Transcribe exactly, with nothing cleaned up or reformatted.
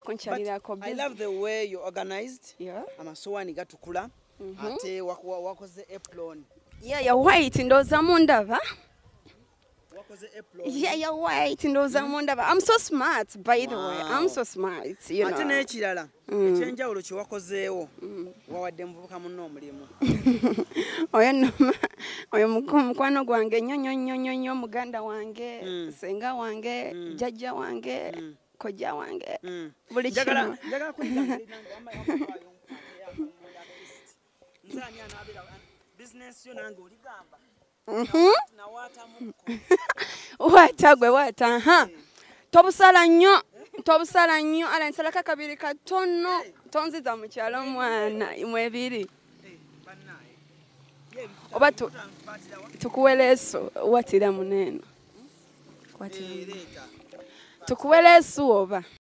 I love the way you organized. Yeah. Amasowani gatukula. Ate wakoze apron. Yeah, you're white ndoza mundava. Wakoze apron. Yeah, you're white ndoza mundava. I'm so smart, by the way. I'm so smart, you know. Ate n'ekirala. Ekyenjawulo kye wakozeewo. Wawadde muvubuka munno omulimu. Oyo noma. Oyo mukwano gwange nnyo nnyo nnyo nnyo nnyo muganda wange, senga wange, jjajja wange, kojja wange. Buli kimu. Njagala kuyigambira nzanya n'abeera business yo nange oligamba. Wata gwe wata ha. Tobusala nnyo. Tobusala nnyo ala nsalaka kabiri katono tonziza mu kyalo mwana mwebiri. Oba tukuweleso watira muneno. Watira. Tukuweleso oba.